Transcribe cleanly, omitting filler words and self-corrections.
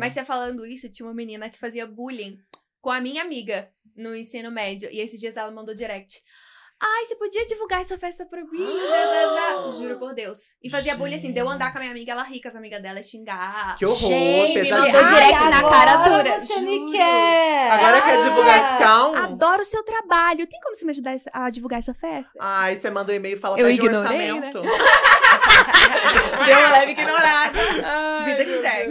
Mas você falando isso, tinha uma menina que fazia bullying com a minha amiga no ensino médio. E esses dias ela mandou direct. Ai, você podia divulgar essa festa pra mim? Juro por Deus. E fazia bullying assim, deu andar com a minha amiga, ela ri com as amigas dela, xingar. Que horror, Gente, me pesadelo. mandou direct na cara dura. Você me Juro. quer. Agora quer divulgar esse cão? Adoro o seu trabalho. Tem como você me ajudar a divulgar essa festa? Ai, você manda um e-mail e fala, Eu pede um ignorei, orçamento. Deu uma leve ignorada. Vida que segue.